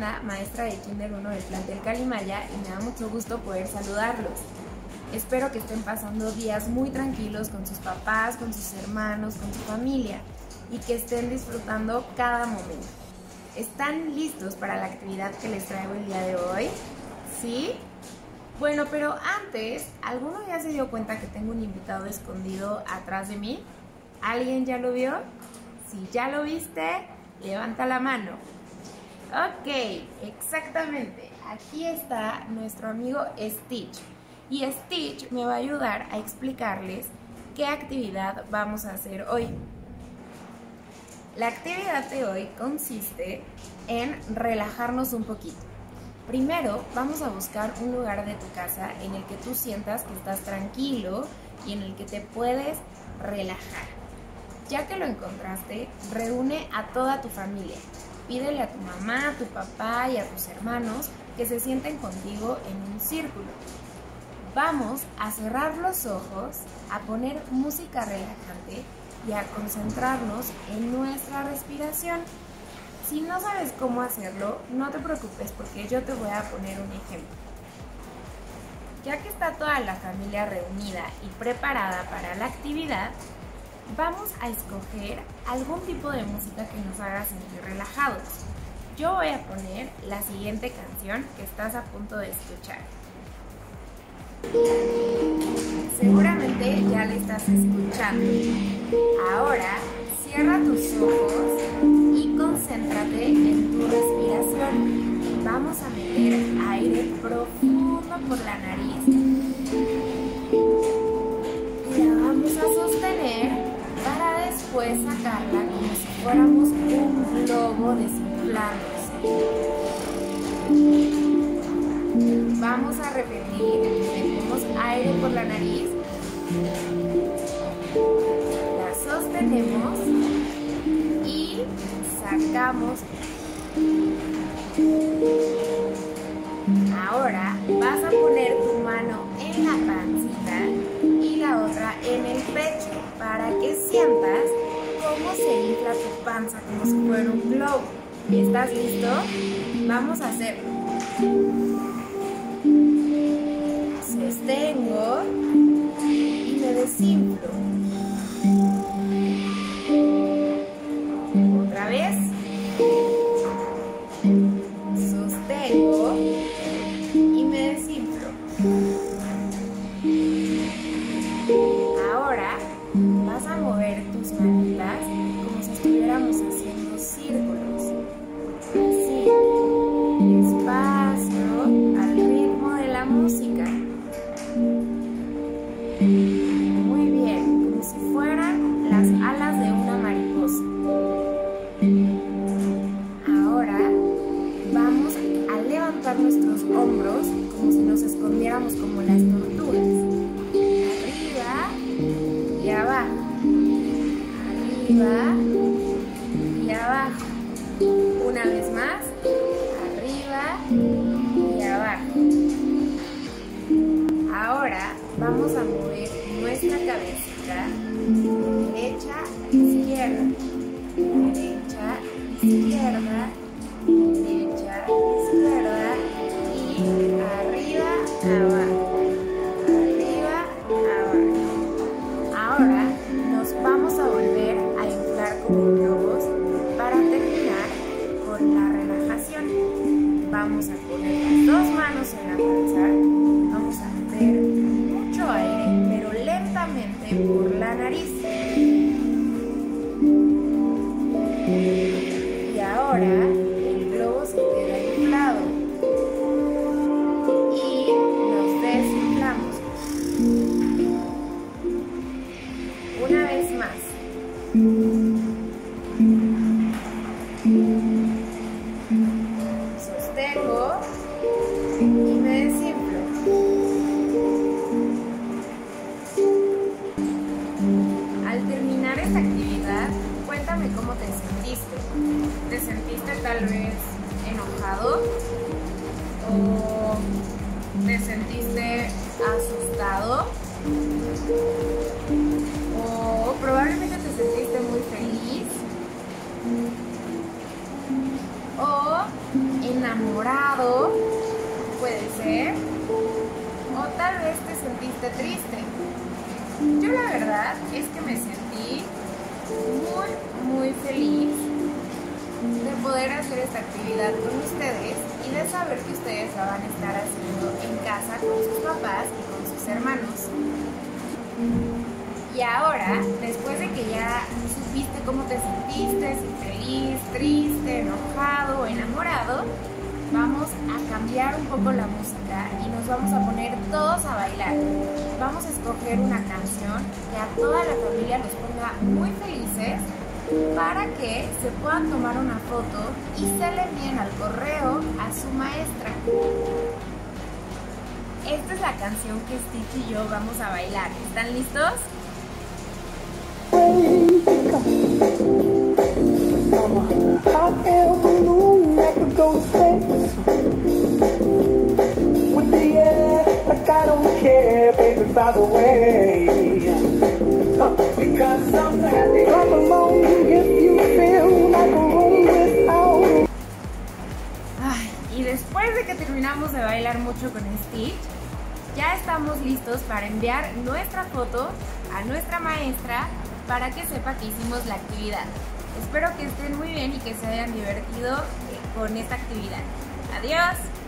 Brenda, maestra de Kinder 1 del plantel Calimaya, y me da mucho gusto poder saludarlos. Espero que estén pasando días muy tranquilos con sus papás, con sus hermanos, con su familia, y que estén disfrutando cada momento. ¿Están listos para la actividad que les traigo el día de hoy? ¿Sí? Bueno, pero antes, ¿alguno ya se dio cuenta que tengo un invitado escondido atrás de mí? ¿Alguien ya lo vio? Si ya lo viste, levanta la mano. Ok, exactamente. Aquí está nuestro amigo Stitch. Y Stitch me va a ayudar a explicarles qué actividad vamos a hacer hoy. La actividad de hoy consiste en relajarnos un poquito. Primero, vamos a buscar un lugar de tu casa en el que tú sientas que estás tranquilo y en el que te puedes relajar. Ya que lo encontraste, reúne a toda tu familia. Pídele a tu mamá, a tu papá y a tus hermanos que se sienten contigo en un círculo. Vamos a cerrar los ojos, a poner música relajante y a concentrarnos en nuestra respiración. Si no sabes cómo hacerlo, no te preocupes porque yo te voy a poner un ejemplo. Ya que está toda la familia reunida y preparada para la actividad, vamos a escoger algún tipo de música que nos haga sentir relajados. Yo voy a poner la siguiente canción que estás a punto de escuchar. Seguramente ya la estás escuchando. Ahora cierra tus ojos y concéntrate en tu respiración. Vamos a meter aire profundo por la nariz y la vamos a sostener para después sacarla como si fuéramos un globo desinflándose. Vamos a repetir, metemos aire por la nariz, la sostenemos y sacamos. Ahora vas a poner tu mano en la pancita y la otra en el pecho para que sientas cómo se infla tu panza como si fuera un globo. ¿Estás listo? Vamos a hacerlo. Sostengo y me desinflo. Otra vez. Sostengo y me desinflo. Ahora vas a mover tus manitas como si estuviéramos haciendo círculos. Así, despacio, al ritmo de la música. Muy bien, como si fueran las alas de una mariposa. Ahora vamos a levantar nuestros hombros como si nos escondiéramos como las tortugas. Arriba y abajo. Arriba y abajo. Una vez más. Arriba y abajo. Ahora vamos a mover nuestra cabecita de derecha a izquierda, derecha, izquierda, derecha, izquierda y arriba, abajo, arriba, abajo. Ahora nos vamos a volver a inflar como globos para terminar con la relajación. Vamos a poner las dos manos en la panza, vamos a meter mucho aire, pero lentamente por la nariz. Y ahora el globo se queda inflado y nos desinflamos. Una vez más. Sostengo y me desinflo. Al terminar esta actividad, cuéntame cómo te sentiste. ¿Te sentiste tal vez enojado? ¿O te sentiste asustado? ¿O probablemente te sentiste muy feliz? ¿O enamorado, puede ser, o tal vez te sentiste triste. Yo la verdad es que me sentí muy feliz de poder hacer esta actividad con ustedes y de saber que ustedes la van a estar haciendo en casa con sus papás y con sus hermanos. Y ahora, después de que ya supiste cómo te sentiste, si feliz, triste, enojado o enamorado, vamos a cambiar un poco la música y nos vamos a poner todos a bailar. Vamos a escoger una canción que a toda la familia los ponga muy felices para que se puedan tomar una foto y se le envíen al correo a su maestra. Esta es la canción que Stitch y yo vamos a bailar. ¿Están listos? Y después de que terminamos de bailar mucho con Stitch, ya estamos listos para enviar nuestra foto a nuestra maestra para que sepa que hicimos la actividad. Espero que estén muy bien y que se hayan divertido con esta actividad. ¡Adiós!